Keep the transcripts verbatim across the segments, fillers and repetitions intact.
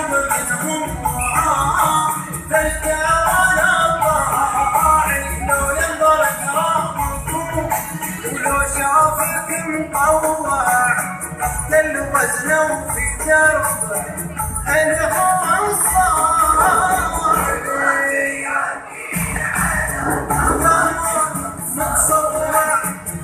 منهم وعاه تلقى طاعي لو ينظر كرامكم ولو شافك مطوع تحت وزنه في دربه هل هو الصاعي متصور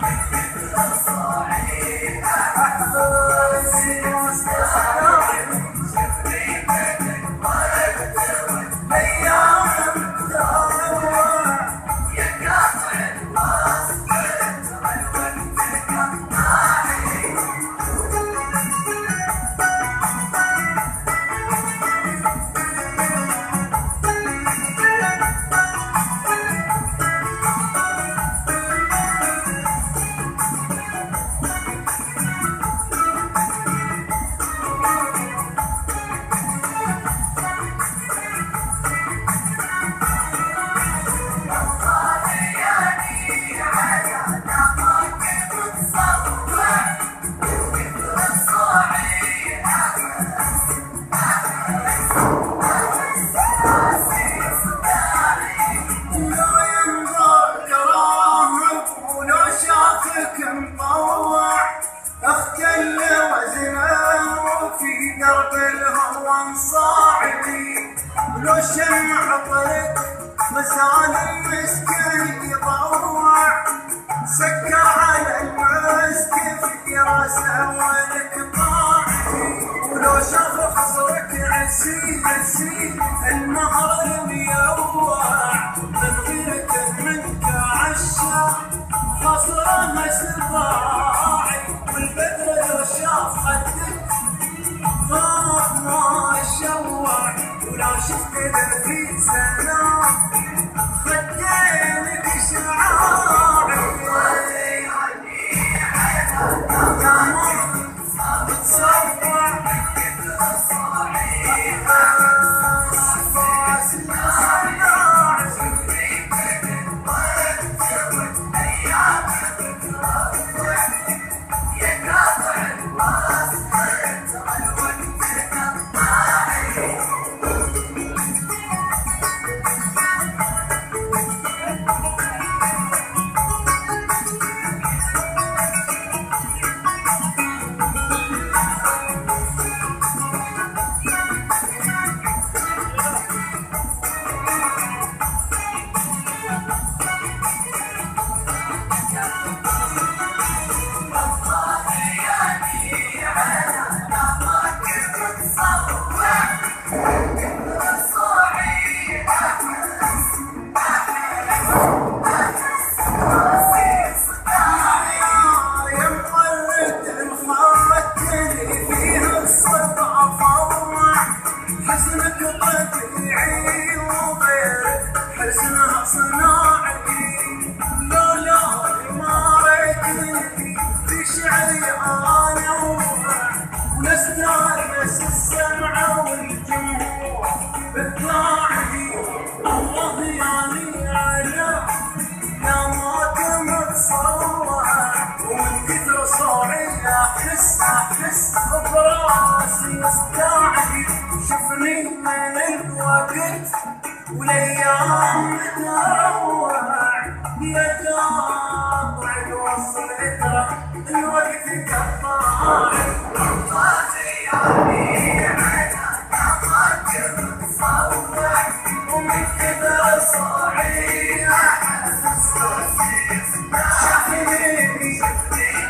درب الهوى صاعدي ولو شمع طريق مزال المسكين يضوع سكر على المسك في راسه والقطاعي ولو شاف خصرك عسي عسي النهر الميوع من غيرك منك عشا خصره مسباعي والبدر لو شاف خدك ما شوع ولو شفت ذا في سنة خدينك شعاعي يا مر بتصوع حسنها صناعتي لولا ما ريتني في شعري انوع ونستانس السمع والجمهور بطلعي الله ياني على يا ما متصور ومن كثر صوعي احس احس براسي استعدي شوفني من الوقت والايام تروع يا قاطع الوصل ترى الوقت قطاعي طلعتي يعني على نظرك متصور ومن كثر صاعي احس شافني